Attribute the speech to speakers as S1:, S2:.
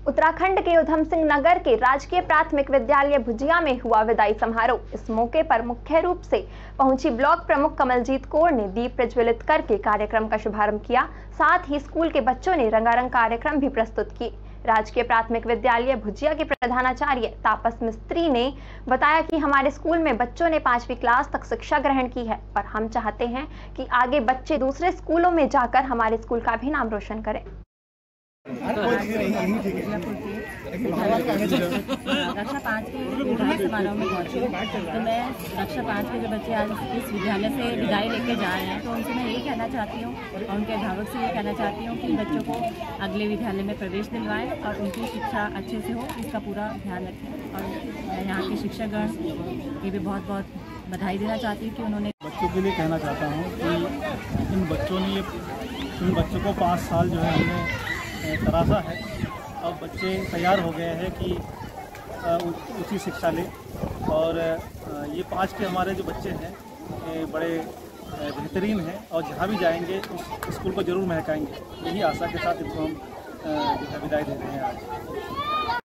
S1: उत्तराखंड के उधम सिंह नगर के राजकीय प्राथमिक विद्यालय भुजिया में हुआ विदाई समारोह। इस मौके पर मुख्य रूप से पहुंची ब्लॉक प्रमुख कमलजीत कौर ने दीप प्रज्वलित करके कार्यक्रम का शुभारंभ किया। साथ ही स्कूल के बच्चों ने रंगारंग कार्यक्रम भी प्रस्तुत किए। राजकीय प्राथमिक विद्यालय भुजिया के प्रधानाचार्य तापस मिस्त्री ने बताया कि हमारे स्कूल में बच्चों ने 5वीं क्लास तक शिक्षा ग्रहण की है और हम चाहते हैं कि आगे बच्चे दूसरे स्कूलों में जाकर हमारे स्कूल का भी नाम रोशन करें।
S2: कक्षा 5 के विदाई समारोह में पहुंची, तो मैं कक्षा 5 के जो बच्चे आज इस विद्यालय से विदाई लेके जा रहे हैं, तो उनसे मैं यही कहना चाहती हूँ और उनके अभिभावक से ये कहना चाहती हूँ कि बच्चों को अगले विद्यालय में प्रवेश दिलवाएं और उनकी शिक्षा अच्छे से हो, इसका पूरा ध्यान रखें। और मैं यहाँ के शिक्षकगण ये भी बहुत बहुत बधाई देना चाहती हूँ कि उन्होंने
S3: बच्चों के लिए कहना चाहता हूँ कि इन बच्चों को 5 साल जो है हमने तराशा है। अब बच्चे तैयार हो गए हैं कि उच्च शिक्षा लें और ये 5 के हमारे जो बच्चे हैं ये बड़े बेहतरीन हैं और जहाँ भी जाएंगे उस स्कूल को ज़रूर महकाएंगे। यही आशा के साथ इनको हम विदाई दे रहे हैं आज।